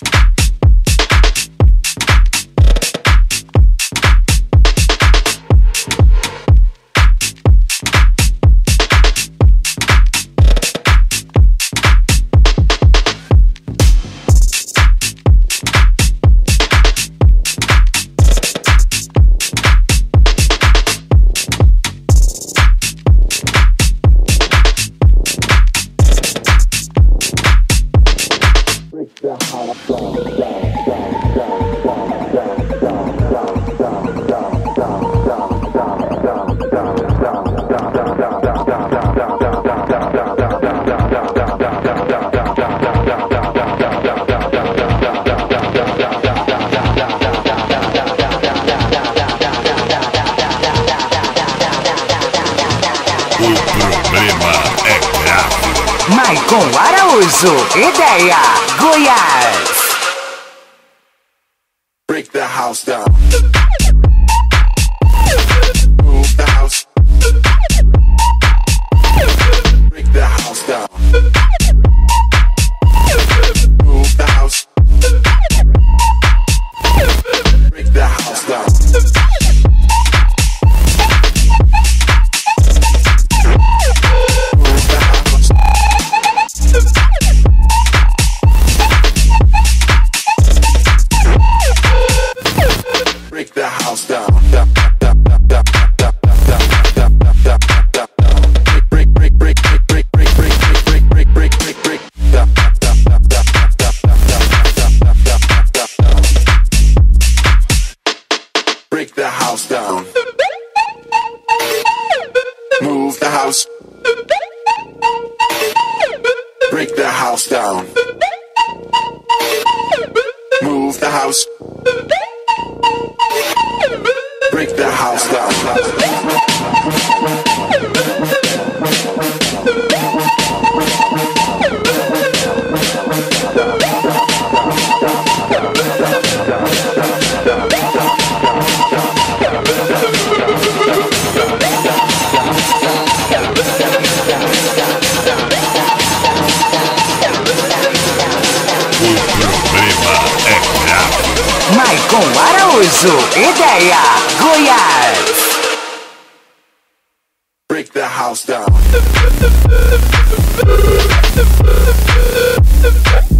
Maicon Araújo, Ideia, Goiás. Break the house down. Move the house. Break the house down. Move the house. Break the house down. Break the house down. Break the house down. Move the house. Break the house down. Move the house. Break the house down. Maicon Araújo, Ideia, Goiás. Break the house down.